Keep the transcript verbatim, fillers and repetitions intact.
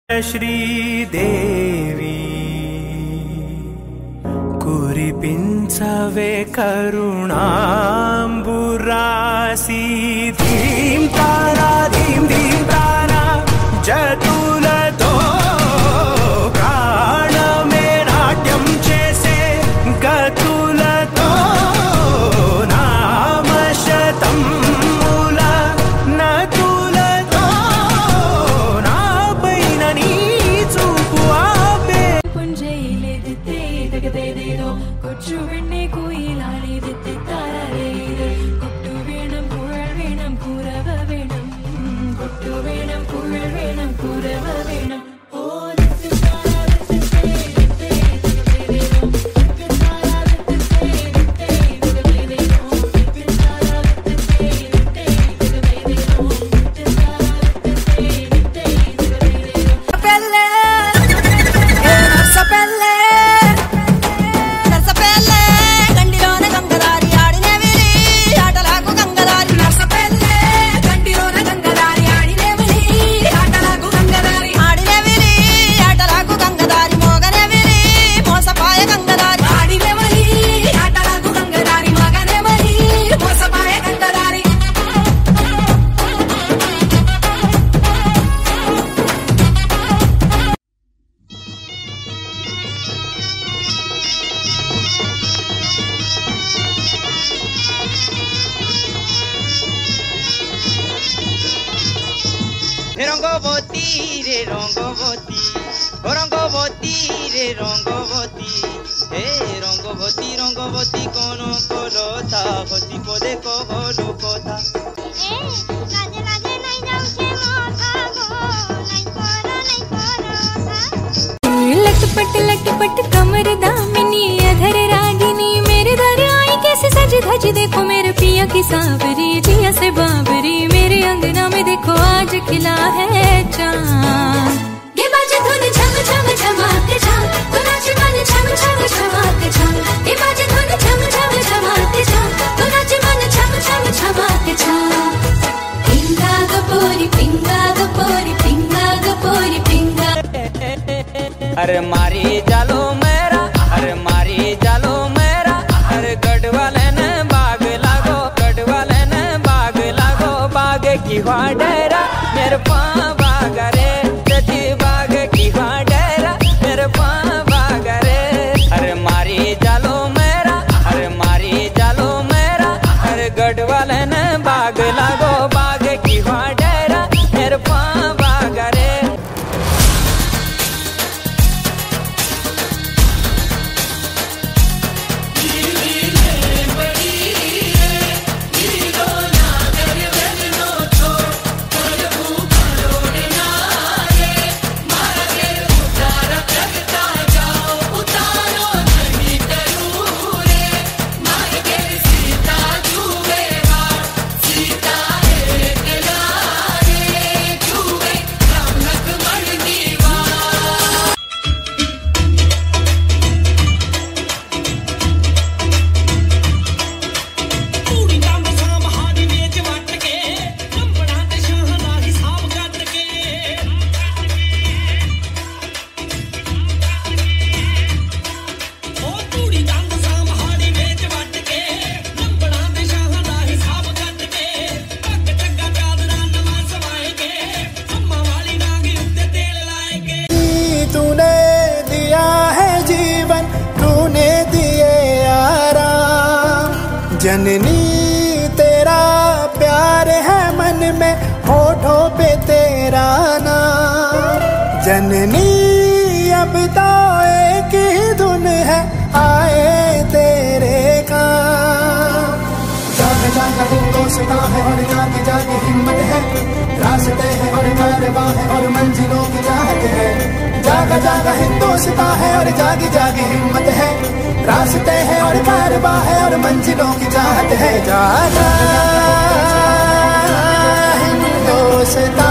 श्रीदेवी कुरिपिंचवे करुणांबुरासी धीम तारा धीम धीम तारा जतुलतो प्राणमे नाट्यं चेसे गतुलतो नामशतं मूल नतुलतो नापैननी चूपुआपे पुंजैले दिते दगदे देदो कोच्चु वेण्णे कोयिलाले दिते तारारे कोट्टु वेणम कुरल वेणम कुरव वेणम कोट्टु वेणम कुरल वेणम कुरव वेणम ओ दिते तारा दिते दिते दगदे देदो दिते तारा दिते दिते दगदे देदो दिते तारा दिते दिते दगदे देदो दिते तारा दिते दिते दगदे देदो pelle e narsa pelle narsa pelle gandilone gangadari aadine vili aatalaku gangadari narsa pelle gandilone gangadari aadine vili aatalaku gangadari aadine vili aatalaku gangadari mogane vili mosapaya gangadari aadine vili aatalaku gangadari mogane vili mosapaya gangadari Rangabati रे रंगवती ओ रंगवती रे रंगवती हे रंगवती रंगवती कोन कोलता हसी पदे कहलु कथा ए लाजे लाजे नहीं जाऊ छे मोथा गो नहीं करो नहीं करो लटपट लटपट कमर दामिनी अधर रागिनी मेरे दर आई कैसे सज धज देखो मेरे पिया की सांवरी जिया से बाबरी मेरे अंगना में देखो आज खिला है चांद ये बाजे धुन झम झम झमाक झम तो नाचे मन झम झम झमाक झम ये बाजे धुन झम झम झमाक झम तो नाचे मन झम झम झमाक झम पिंगा गपोरी पिंगा गपोरी पिंगा गपोरी पिंगा अरे मारी जालो मेरा अरे मारी जालो मेरा अरे गढ़वाले ने बाग लागो गढ़वाले ने बाग लागो बाग की डेरा मेरे पाँ बाग रे सची बाग की डेरा मेरे पाँ बाग रे अरे मारी जालो मेरा अरे मारी जालो मेरा अरे गढ़वाले ने बाग लागो बाग की डेरा मेरे पाँ बाग रे तूने दिया है जीवन तूने दिए आराम जननी तेरा प्यार है मन में होठों पे तेरा नाम जननी अब तो एक ही धुन है आए तेरे काम जाग जाग हिंदोस्तां है और जाग जाग हिम्मत है रास्ते हैं और कारवां है और मंजिलों की चाहत है जागा जागा हिंदोस्तां है और जागी जागी हिम्मत है रास्ते हैं और कारवां है और मंजिलों की चाहत है जागा हिंदोस्तां